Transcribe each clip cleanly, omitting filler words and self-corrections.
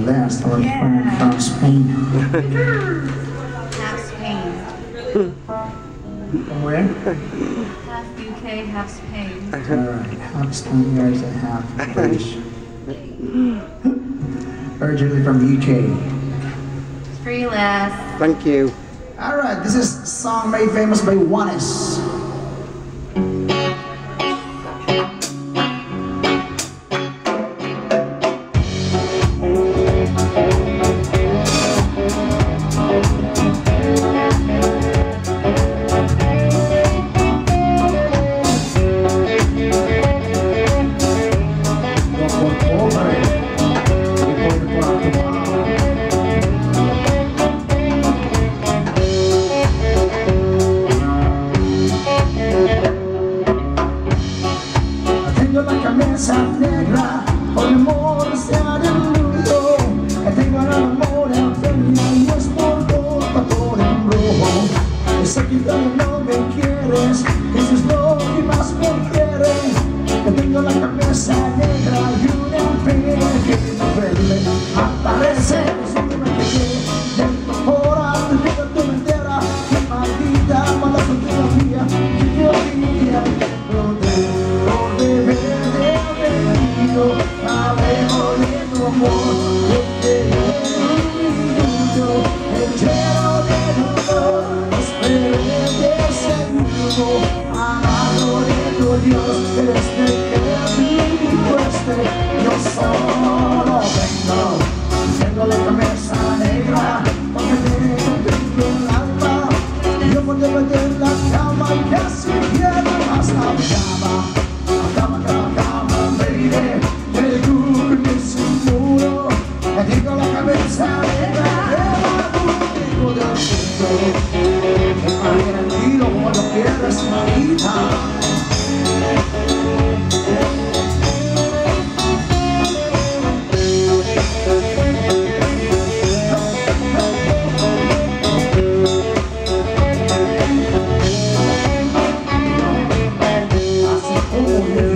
last, our friend from Spain. Half Spain. From where? Half UK, half Spain. Alright, half Spaniards and half British. Originally from UK. Free last. Thank you. Alright, this is a song made famous by Juanes. Negra, por el amor sea del mundo, que tengo el amor en feria y es por todo en rojo. Sé que no me quieres, eso es lo que más me quiere, que tengo la cabeza negra y una pena que me duele. Aparece, siempre me quedé dentro por alto, vida tu mentira, que maldita mala fotografía que yo quería, hablemos de tu amor, yo te un minuto, entero de dolor, espero de seguro, amado de tu Dios, este que vivo yo solo tengo la cabeza negra, porque tengo el alma, yo puedo meter la cama y casi quiero más la cama, baby. Tengo la cabeza negra, tengo del mundo, que pariera el tiro cuando quieras, mamita. Así como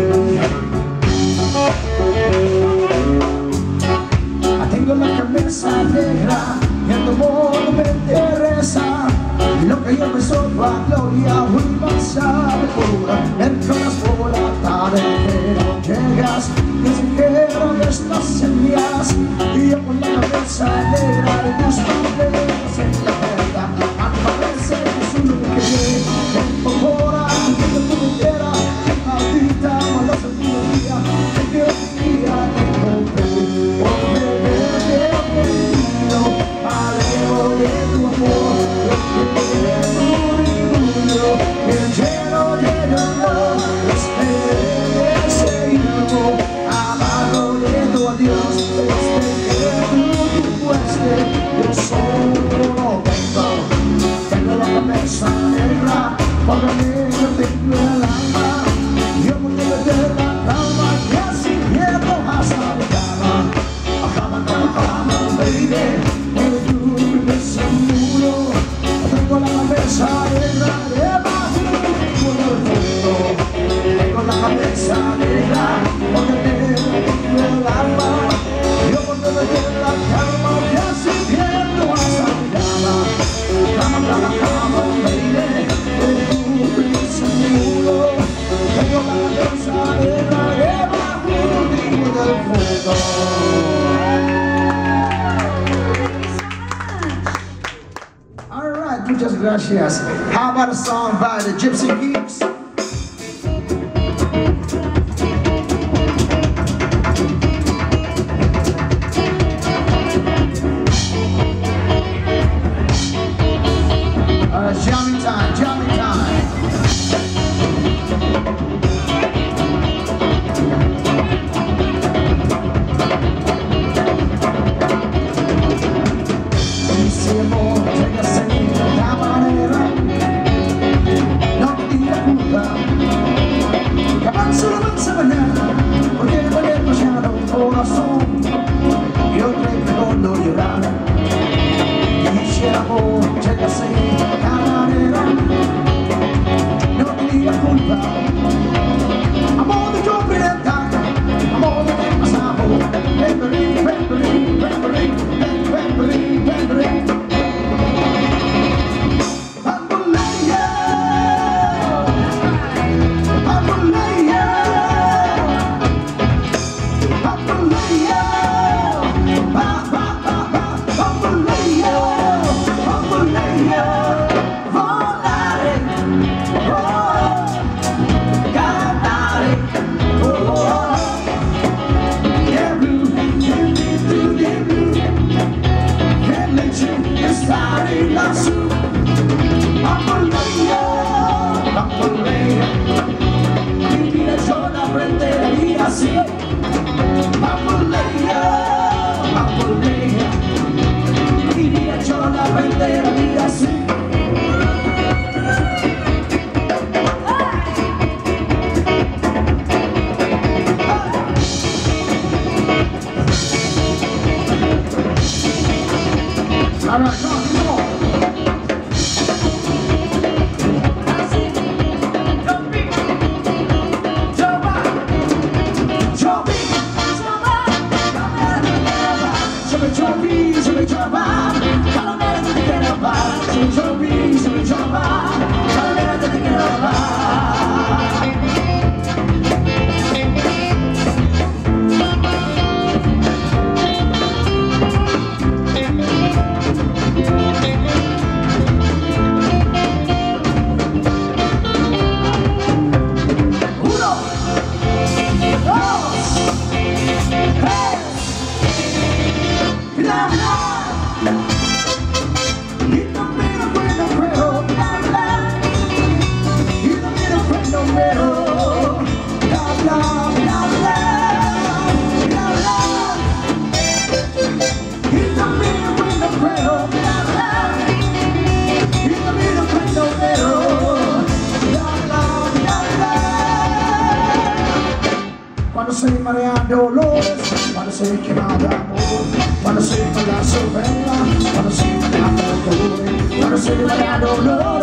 tengo la cabeza negra y el amor no me interesa. Lo que yo me soy a gloria, muy pasar de cura. Entras por la tarde, pero llegas, ni siquiera ves las semillas. Y yo con la cabeza negra de tus papeles en la verdad. Aparece Jesús lo que quedé, tiempo por ahí, que tú me quieras. Que maldita mala sabiduría, que yo quería te encontré. De tu amor, lleno de dolor, esperé seguirlo, amado de tu Dios, este que tú fuiste, yo solo no tengo la cabeza negra, porque yo tengo el alma, yo puedo meter la calma, que así quiero hasta mi cama, baby. Tengo la cabeza negra, tengo la cabeza negra, porque tengo el alma, yo puedo meter la calma, que así pierdo hasta mi cama, baby, seguro, tengo la cabeza negra, debajo del fuego. Muchas gracias. How about a song by the Gypsy Geeks? Jamming time, jamming time. Take a second. No te digas All right, come on. Cuando se marea dolores, cuando se quema de amor, cuando se marea su vela, cuando se marea dolores, cuando se marea dolores.